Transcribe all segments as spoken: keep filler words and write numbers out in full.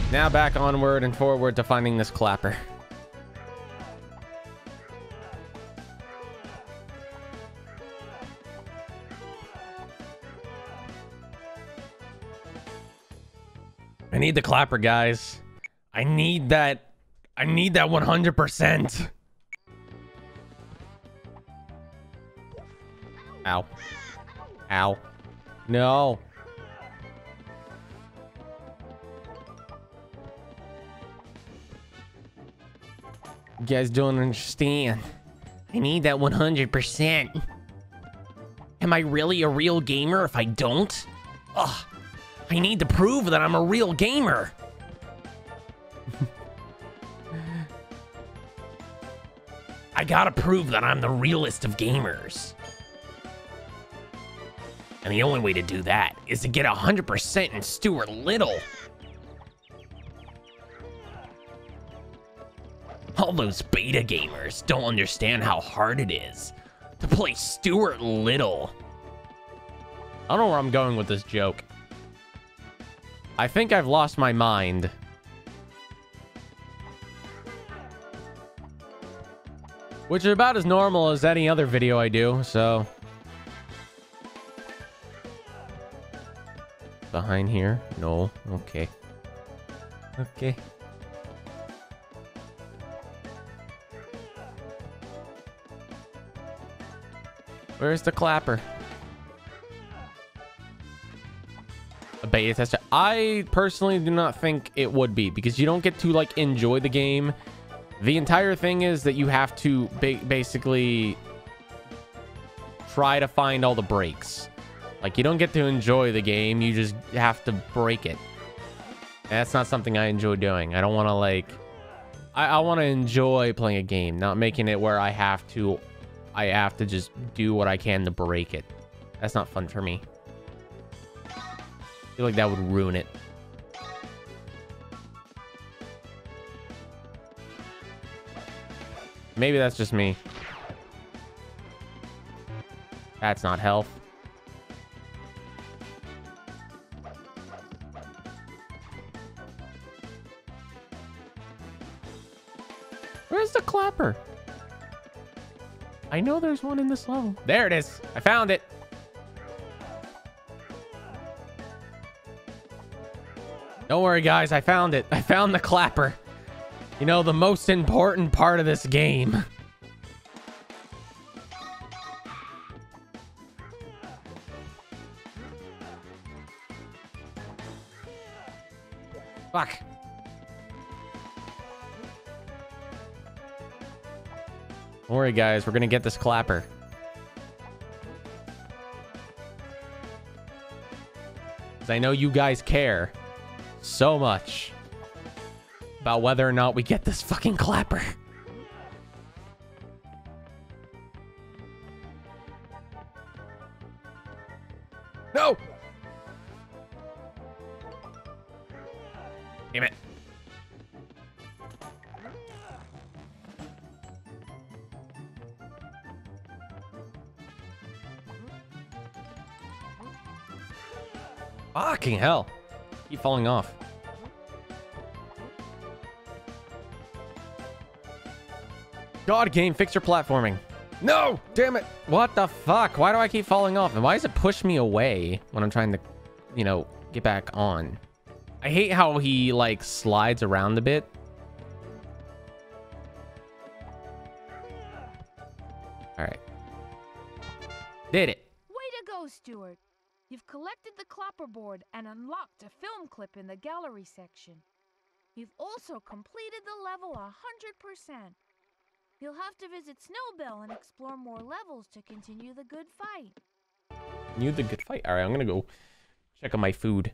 Now back onward and forward to finding this clapper. I need the clapper, guys. I need that. I need that one hundred percent. Ow. Ow. No. You guys don't understand. I need that one hundred percent. Am I really a real gamer if I don't? Ugh. I need to prove that I'm a real gamer. I gotta prove that I'm the realest of gamers. And the only way to do that is to get one hundred percent in Stuart Little. All those beta gamers don't understand how hard it is to play Stuart Little. I don't know where I'm going with this joke. I think I've lost my mind. Which is about as normal as any other video I do, so. Behind here? No. Okay. Okay. Where's the clapper? A beta tester. I personally do not think it would be, because you don't get to like enjoy the game. The entire thing is that you have to ba basically try to find all the breaks. Like, you don't get to enjoy the game, you just have to break it. And that's not something I enjoy doing. I don't want to like I, I want to enjoy playing a game, not making it where I have to I have to just do what I can to break it. That's not fun for me. I feel like that would ruin it. Maybe that's just me. That's not health. Where's the clapper? I know there's one in this level. There it is. I found it. Don't worry, guys. I found it. I found the clapper. You know, the most important part of this game. Fuck. Don't worry, guys. We're gonna get this clapper. Because I know you guys care so much about whether or not we get this fucking clapper. No! Damn it. Fucking hell. Keep falling off. God, game, fix your platforming. No! Damn it! What the fuck? Why do I keep falling off? And why does it push me away when I'm trying to, you know, get back on? I hate how he, like, slides around a bit. Alright. Did it. Way to go, Stuart. You've collected the clapperboard and unlocked a film clip in the gallery section. You've also completed the level one hundred percent. You'll have to visit Snowbell and explore more levels to continue the good fight. Continue the good fight? Alright, I'm gonna go check on my food.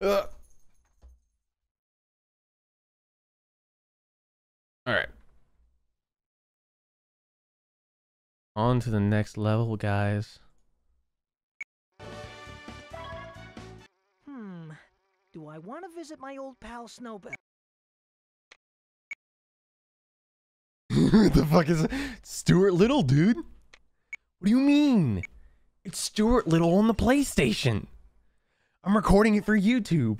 Ugh. All right. On to the next level, guys. Hmm. Do I want to visit my old pal Snowbell? What the fuck is it? Stuart Little, dude? What do you mean? It's Stuart Little on the PlayStation. I'm recording it for YouTube.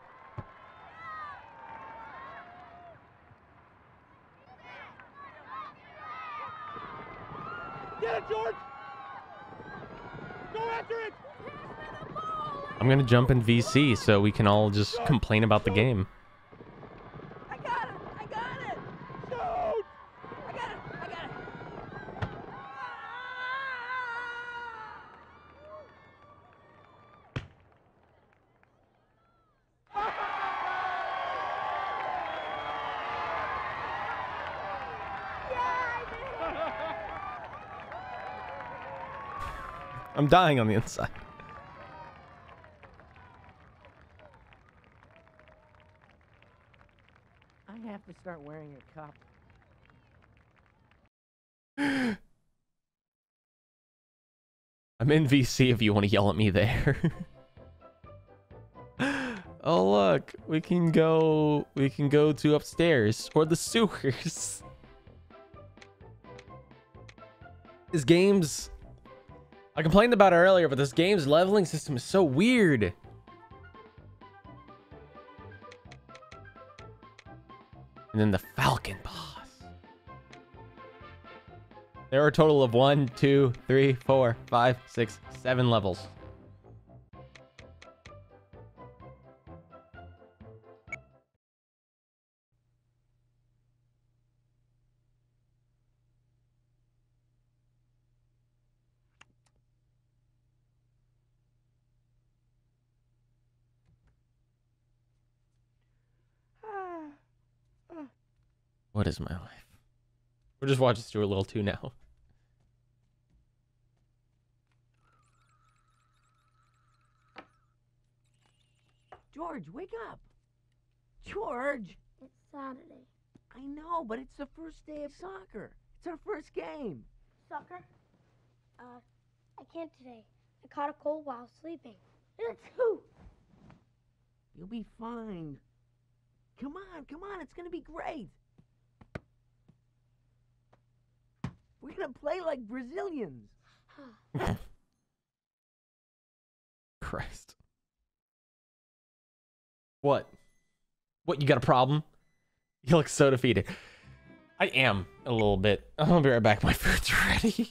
Get it, George! Go after it! I'm gonna jump in V C so we can all just complain about the game. I got it! I got it! Shoot! I got it! I got it! I'm dying on the inside. I have to start wearing a cup. I'm in V C if you want to yell at me there. Oh look, we can go we can go to upstairs or the sewers. This game's I complained about it earlier, but this game's leveling system is so weird. And then the Falcon boss. There are a total of one, two, three, four, five, six, seven levels. What is my life? We're just watching Stuart Little two now. George, wake up! George! It's Saturday. I know, but it's the first day of soccer. It's our first game. Soccer? Uh, I can't today. I caught a cold while sleeping. It's who? You'll be fine. Come on, come on, it's gonna be great. We're gonna play like Brazilians. Christ. What? What, you got a problem? You look so defeated. I am a little bit. I'll be right back. My food's ready.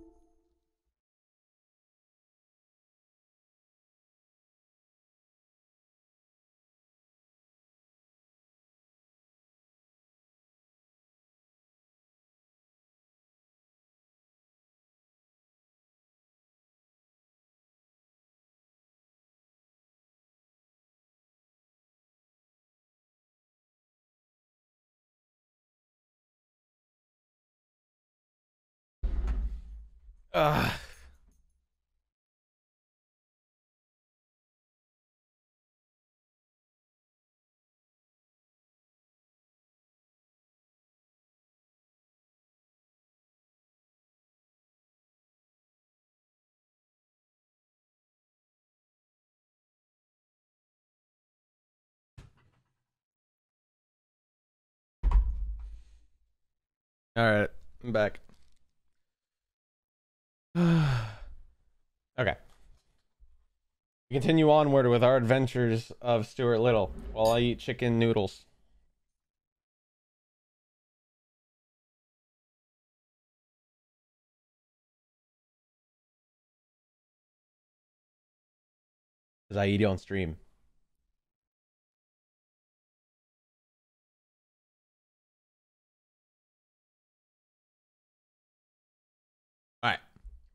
Ugh. All right, I'm back. Okay. We continue onward with our adventures of Stuart Little while I eat chicken noodles. Because I eat it on stream. All right.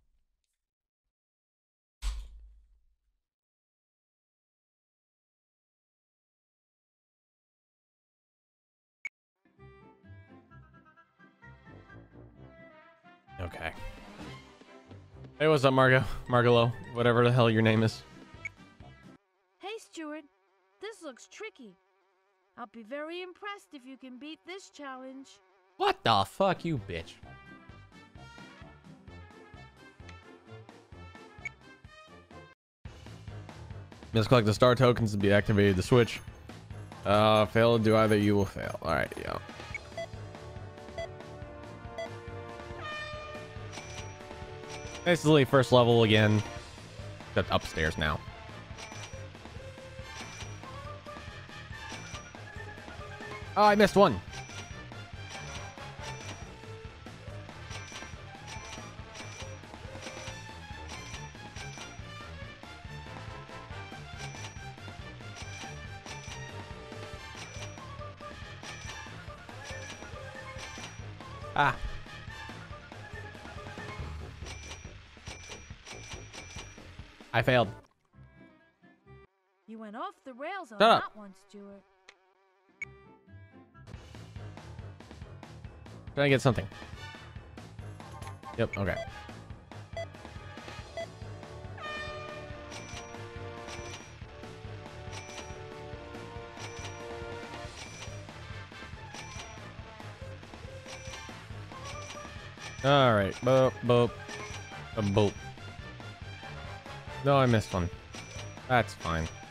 Okay. Hey, what's up, Margo? Margolo, whatever the hell your name is. Hey, Stuart. looks tricky. I'll be very impressed if you can beat this challenge. What the fuck, you bitch? Must collect the star tokens to be activated to switch. Uh, fail to do either, you will fail. All right, yeah. Basically, first level again, except upstairs now. Oh, I missed one. Ah. I failed. You went off the rails on Shut up. that one, Stuart. Did I get something? Yep, okay. All right, boop, boop, a boop. No, I missed one. That's fine.